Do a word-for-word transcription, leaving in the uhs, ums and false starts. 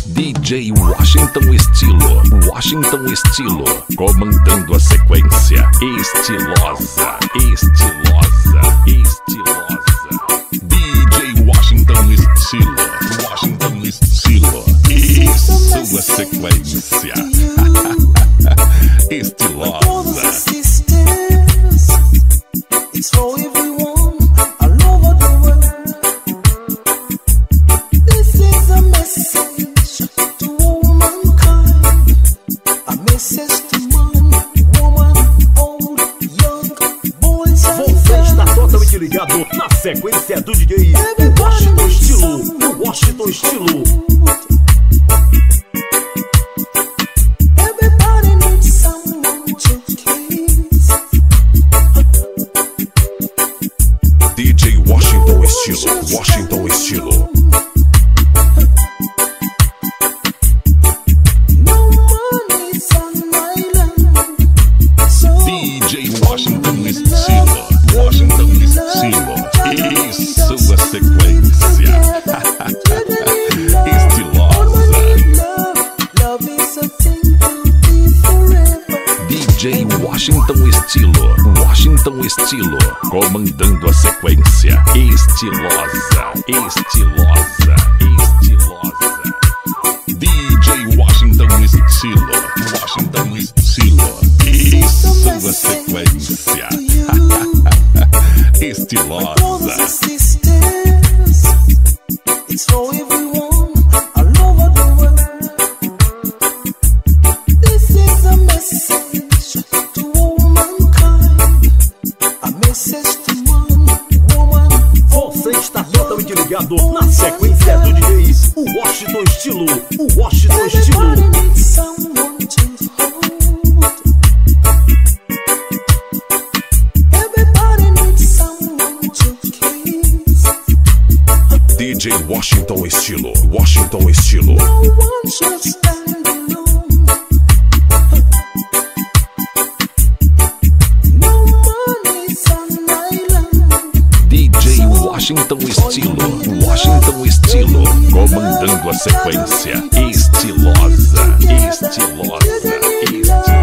D J Washington Estilo, Washington Estilo, comandando a sequência estilosa, estilosa, estilosa. D J Washington Estilo, Washington Estilo, e sua sequência estilosa. Ligado na sequência do D J Washington Estilo, Washington Estilo. D J Washington Estilo, Washington Estilo. D J Washington Estilo, Washington Estilo, e sua sequência estilosa. D J Washington Estilo, Washington Estilo, comandando a sequência estilosa, estilosa, estilosa. D J Washington Estilo, Washington Estilo, e sua sequência estilosa. Você está totalmente ligado na sequência do D J o Washington Estilo, o Washington Estilo. D J Washington Estilo, Washington Estilo. D J Washington Estilo, Washington Estilo, comandando a sequência estilosa, estilosa, estilosa.